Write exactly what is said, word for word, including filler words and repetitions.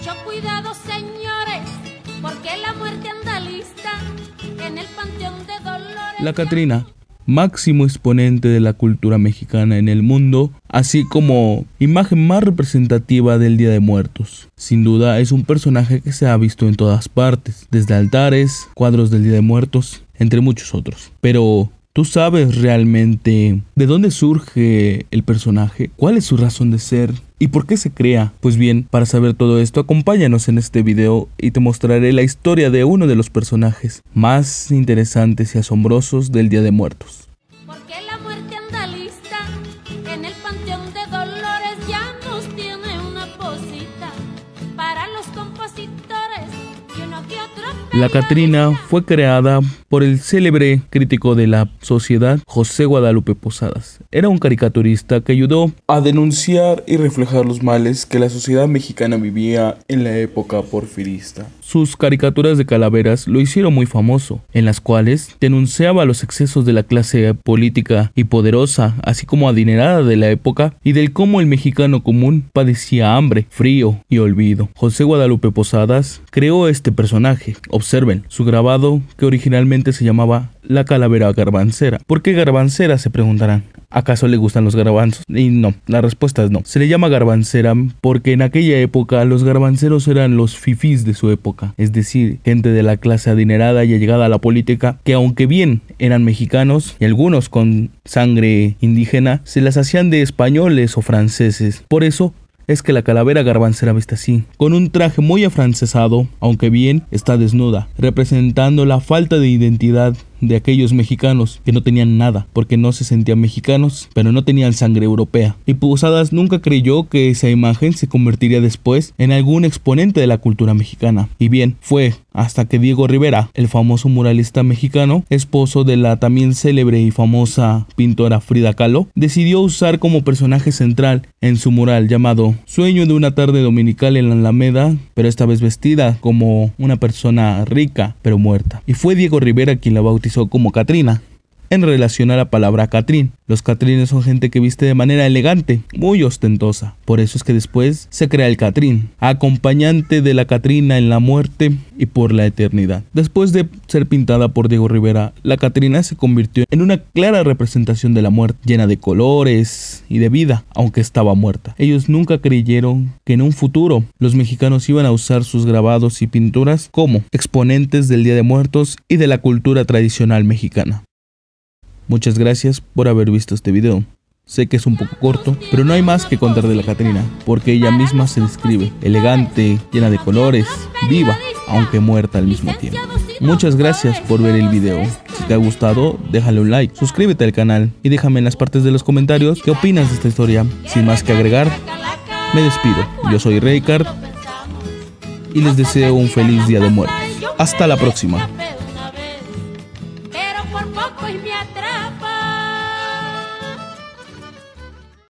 Mucho cuidado, señores, porque la muerte anda lista en el Panteón de Dolores. La Catrina, máximo exponente de la cultura mexicana en el mundo, así como imagen más representativa del Día de Muertos. Sin duda es un personaje que se ha visto en todas partes, desde altares, cuadros del Día de Muertos, entre muchos otros. Pero ¿tú sabes realmente de dónde surge el personaje? ¿Cuál es su razón de ser? ¿Y por qué se crea? Pues bien, para saber todo esto, acompáñanos en este video y te mostraré la historia de uno de los personajes más interesantes y asombrosos del Día de Muertos. Porque la muerte anda lista en el Panteón de Dolores, ya nos tiene una posita para los compositores y uno que otro. La Catrina fue creada por el célebre crítico de la sociedad José Guadalupe Posadas. Era un caricaturista que ayudó a denunciar y reflejar los males que la sociedad mexicana vivía en la época porfirista. Sus caricaturas de calaveras lo hicieron muy famoso, en las cuales denunciaba los excesos de la clase política y poderosa, así como adinerada de la época, y del cómo el mexicano común padecía hambre, frío y olvido. José Guadalupe Posadas creó este personaje. Observen su grabado, que originalmente se llamaba La Calavera Garbancera. ¿Por qué garbancera?, se preguntarán. ¿Acaso le gustan los garbanzos? Y no, la respuesta es no. Se le llama garbancera porque en aquella época los garbanceros eran los fifís de su época, es decir, gente de la clase adinerada y allegada a la política, que aunque bien eran mexicanos y algunos con sangre indígena, se las hacían de españoles o franceses. Por eso es que la calavera garbancera viste así, con un traje muy afrancesado, aunque bien está desnuda, representando la falta de identidad de aquellos mexicanos que no tenían nada, porque no se sentían mexicanos, pero no tenían sangre europea. Y Posadas nunca creyó que esa imagen se convertiría después en algún exponente de la cultura mexicana. Y bien, fue hasta que Diego Rivera, el famoso muralista mexicano, esposo de la también célebre y famosa pintora Frida Kahlo, decidió usar como personaje central en su mural llamado Sueño de una tarde dominical en la Alameda, pero esta vez vestida como una persona rica pero muerta. Y fue Diego Rivera quien la bautizó como Catrina, en relación a la palabra Catrín. Los Catrines son gente que viste de manera elegante, muy ostentosa. Por eso es que después se crea el Catrín, acompañante de la Catrina en la muerte y por la eternidad. Después de ser pintada por Diego Rivera, la Catrina se convirtió en una clara representación de la muerte, llena de colores y de vida, aunque estaba muerta. Ellos nunca creyeron que en un futuro los mexicanos iban a usar sus grabados y pinturas como exponentes del Día de Muertos y de la cultura tradicional mexicana. Muchas gracias por haber visto este video. Sé que es un poco corto, pero no hay más que contar de la Catrina, porque ella misma se describe elegante, llena de colores, viva, aunque muerta al mismo tiempo. Muchas gracias por ver el video. Si te ha gustado, déjale un like, suscríbete al canal y déjame en las partes de los comentarios qué opinas de esta historia. Sin más que agregar, me despido. Yo soy Raycard y les deseo un feliz Día de Muertos. Hasta la próxima. Pero por poco y me atrapa.